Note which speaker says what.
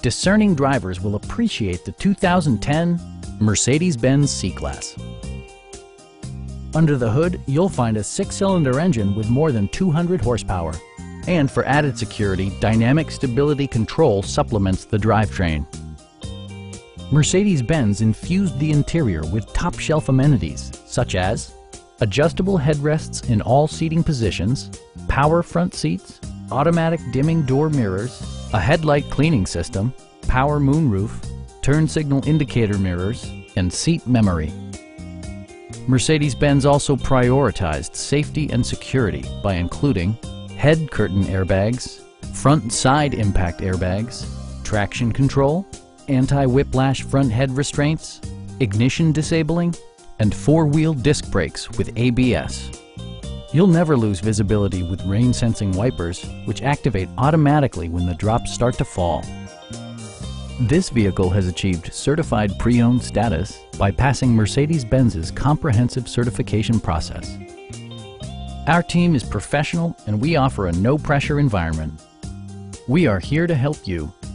Speaker 1: discerning drivers will appreciate the 2010 Mercedes-Benz C-Class. Under the hood, you'll find a 6-cylinder engine with more than 200 horsepower. And for added security, dynamic stability control supplements the drivetrain. Mercedes-Benz infused the interior with top-shelf amenities such as adjustable headrests in all seating positions, power front seats, automatic dimming door mirrors, a headlight cleaning system, power moonroof, turn signal indicator mirrors, and seat memory. Mercedes-Benz also prioritized safety and security by including head curtain airbags, front and side impact airbags, traction control, anti-whiplash front head restraints, ignition disabling, and 4-wheel disc brakes with ABS. You'll never lose visibility with rain-sensing wipers, which activate automatically when the drops start to fall. This vehicle has achieved certified pre-owned status by passing Mercedes-Benz's comprehensive certification process. Our team is professional and we offer a no-pressure environment. We are here to help you.